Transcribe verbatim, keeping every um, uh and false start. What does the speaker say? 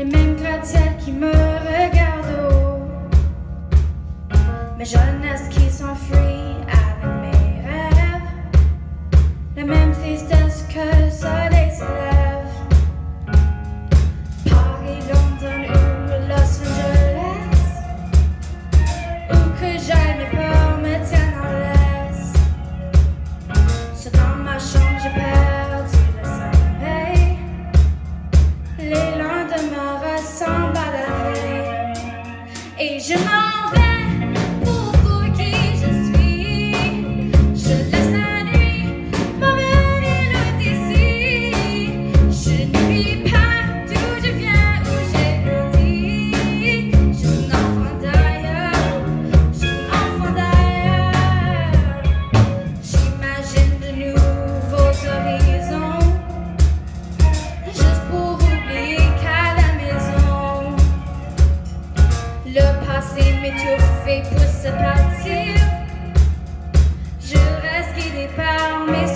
les mêmes gratte-ciels qui me regardent haut, mes jeunesse qui s'enfuit avec mes rêves, la même tristesse que le soleil se lève. Paris, London ou Los Angeles, où que j'aille mes peurs me tiennent en laisse. C'est dans ma chambre j'ai perdu le sommeil, les lendemains ressemblent à la veille, et je m'en vais. M'étouffer, pousse à partir. Je reste guidée par mes